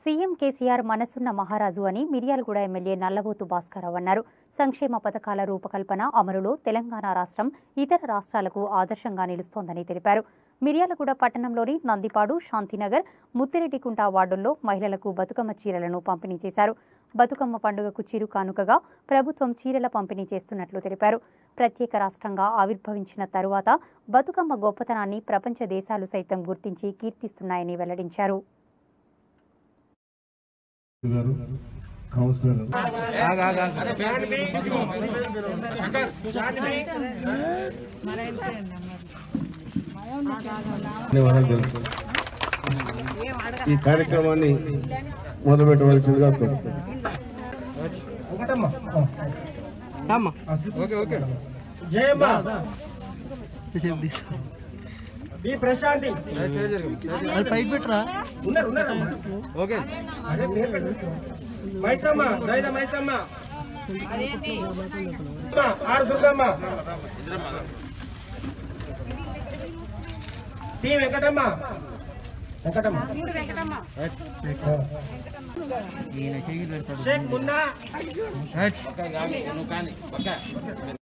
CM KCR మనసున్న మహారాజు అని మిర్యాలగూడ ఎమ్మెల్యే నల్లబోతు భాస్కరరావు అన్నారు. సంక్షేమ పథకాల రూపకల్పన అమలులో తెలంగాణ రాష్ట్రం ఇతర రాష్ట్రాలకు ఆదర్శంగా నిలుస్తోందని తెలిపారు. మిర్యాలగూడ పట్టణంలోని నందిపాడు, శాంతినగర్, ముత్తిరెడ్డికుంట వార్డుల్లో మహిళలకు బతుకమ్మ చీరలను పంపిణీ చేశారు. బతుకమ్మ పండుగకు చిరు కానుకగా ప్రభుత్వం చీరల పంపిణీ చేస్తున్నట్లు తెలిపారు. ప్రత్యేక రాష్ట్రంగా ఆవిర్భవించిన తరువాత బతుకమ్మ గొప్పతనాన్ని ప్రపంచ దేశాలు సైతం గుర్తించి కీర్తిస్తున్నాయని వెల్లడించారు. ఈ కార్యక్రమాన్ని మొదలుపెట్టవలసిందిగా కోరుతున్నాను. ప్రశాంతి పైకి పెట్టరా మైసమ్మ దైద మైసమ్మ ఆర్ దుర్గమ్మ టీ వెంకటమ్మ షేక్ మున్నా